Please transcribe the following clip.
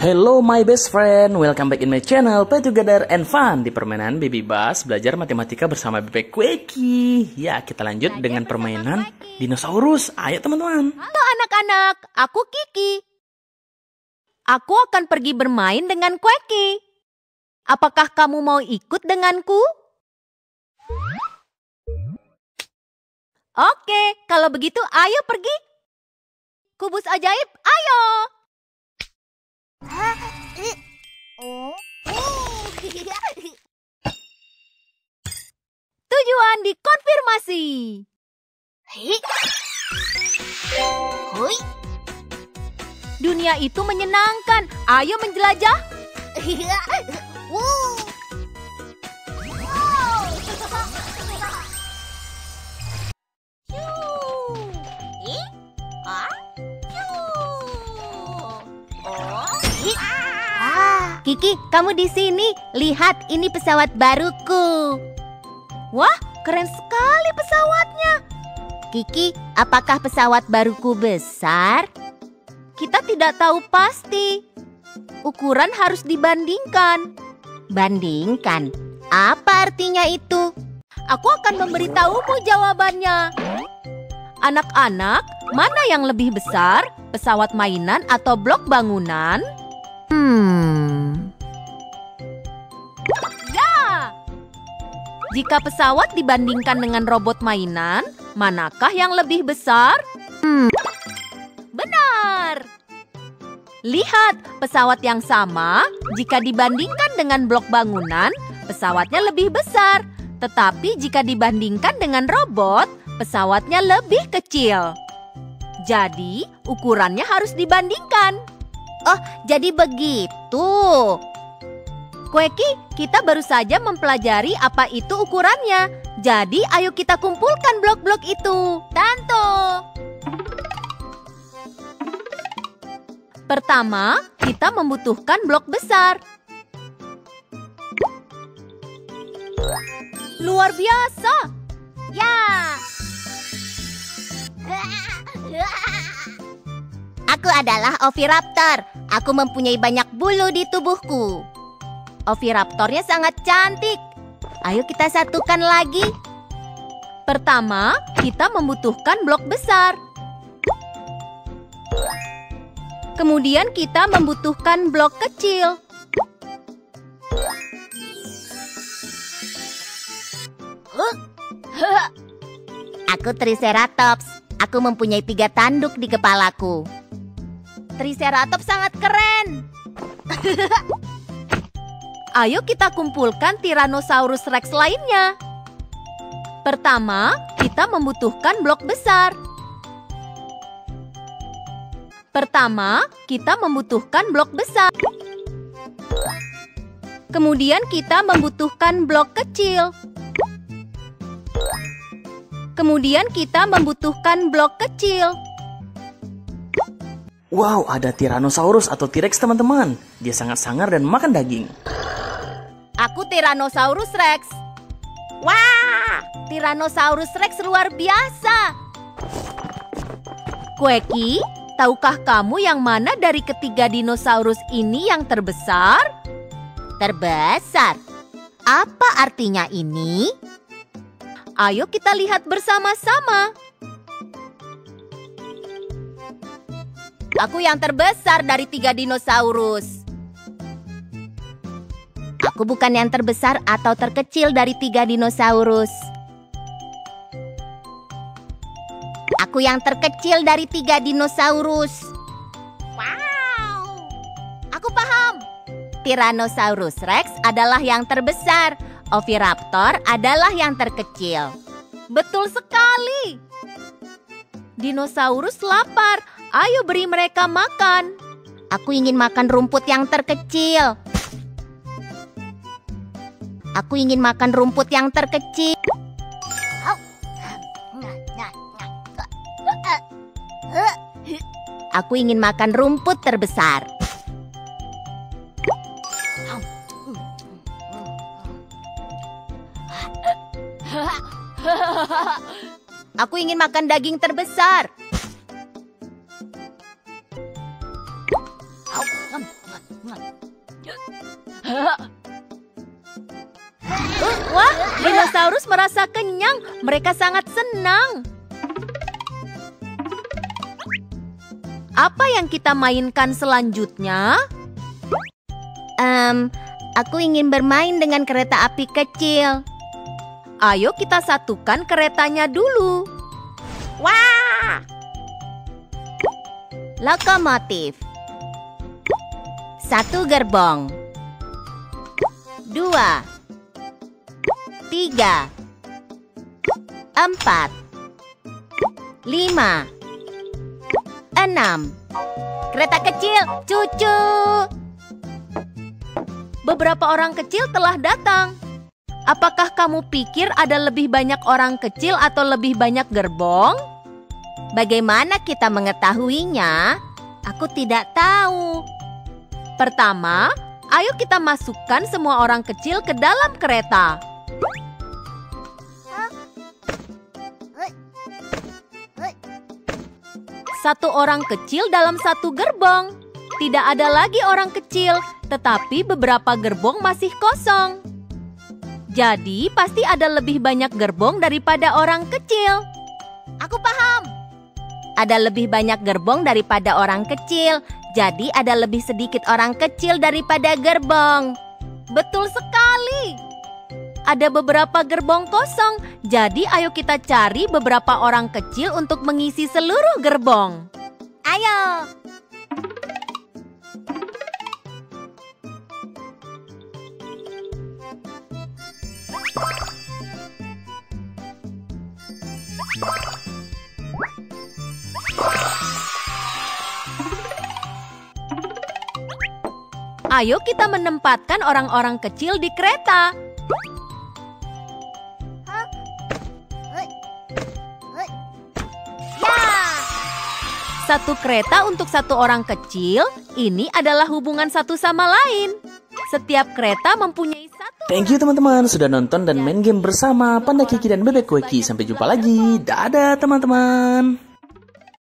Hello my best friend, welcome back in my channel Play Together and Fun. Di permainan Baby Bus belajar matematika bersama Bebek Quacky. Ya, kita lanjut dengan permainan dinosaurus. Ayo teman-teman. Halo anak-anak, aku Kiki. Aku akan pergi bermain dengan Quacky. Apakah kamu mau ikut denganku? Oke, kalau begitu ayo pergi. Kubus ajaib, ayo! Tujuan dikonfirmasi. Dunia itu menyenangkan. Ayo menjelajah. Kiki, kamu di sini. Lihat, ini pesawat baruku. Wah, keren sekali pesawatnya. Kiki, apakah pesawat baruku besar? Kita tidak tahu pasti. Ukuran harus dibandingkan. Bandingkan? Apa artinya itu? Aku akan memberitahumu jawabannya. Anak-anak, mana yang lebih besar? Pesawat mainan atau blok bangunan? Ya! Jika pesawat dibandingkan dengan robot mainan, manakah yang lebih besar? Benar! Lihat, pesawat yang sama, jika dibandingkan dengan blok bangunan, pesawatnya lebih besar. Tetapi jika dibandingkan dengan robot, pesawatnya lebih kecil. Jadi, ukurannya harus dibandingkan. Oh, jadi begitu. Quacky, kita baru saja mempelajari apa itu ukurannya. Jadi, ayo kita kumpulkan blok-blok itu. Tanto! Pertama, kita membutuhkan blok besar. Luar biasa! Ya! Aku adalah Oviraptor. Aku mempunyai banyak bulu di tubuhku. Oviraptornya sangat cantik. Ayo kita satukan lagi. Pertama, kita membutuhkan blok besar. Kemudian kita membutuhkan blok kecil. Aku Triceratops. Aku mempunyai 3 tanduk di kepalaku. Triceratops sangat keren. Ayo kita kumpulkan Tyrannosaurus Rex lainnya. Pertama, kita membutuhkan blok besar. Pertama, kita membutuhkan blok besar. Kemudian kita membutuhkan blok kecil. Kemudian kita membutuhkan blok kecil. Wow, ada Tyrannosaurus atau T-Rex teman-teman. Dia sangat sangar dan makan daging. Aku Tyrannosaurus Rex. Wah, Tyrannosaurus Rex luar biasa. Quacky, tahukah kamu yang mana dari ketiga dinosaurus ini yang terbesar? Terbesar? Apa artinya ini? Ayo kita lihat bersama-sama. Aku yang terbesar dari 3 dinosaurus. Aku bukan yang terbesar atau terkecil dari 3 dinosaurus. Aku yang terkecil dari 3 dinosaurus. Wow! Aku paham. Tyrannosaurus Rex adalah yang terbesar. Oviraptor adalah yang terkecil. Betul sekali. Dinosaurus lapar. Ayo beri mereka makan. Aku ingin makan rumput yang terkecil. Aku ingin makan rumput yang terkecil. Aku ingin makan rumput terbesar. Aku ingin makan daging terbesar. Wah, dinosaurus merasa kenyang. Mereka sangat senang. Apa yang kita mainkan selanjutnya? Aku ingin bermain dengan kereta api kecil. Ayo kita satukan keretanya dulu. Wah! Lokomotif. 1 gerbong. 2 3 4 5 6. Kereta kecil, cucu. Beberapa orang kecil telah datang. Apakah kamu pikir ada lebih banyak orang kecil atau lebih banyak gerbong? Bagaimana kita mengetahuinya? Aku tidak tahu. Pertama, ayo kita masukkan semua orang kecil ke dalam kereta. Satu orang kecil dalam satu gerbong. Tidak ada lagi orang kecil, tetapi beberapa gerbong masih kosong. Jadi, pasti ada lebih banyak gerbong daripada orang kecil. Aku paham. Ada lebih banyak gerbong daripada orang kecil. Jadi ada lebih sedikit orang kecil daripada gerbong. Betul sekali. Ada beberapa gerbong kosong. Jadi ayo kita cari beberapa orang kecil untuk mengisi seluruh gerbong. Ayo. Ayo kita menempatkan orang-orang kecil di kereta. Satu kereta untuk satu orang kecil, ini adalah hubungan satu sama lain. Setiap kereta mempunyai satu... Thank you teman-teman sudah nonton dan main game bersama Panda Kiki dan Bebek Quacky. Sampai jumpa lagi. Dadah teman-teman.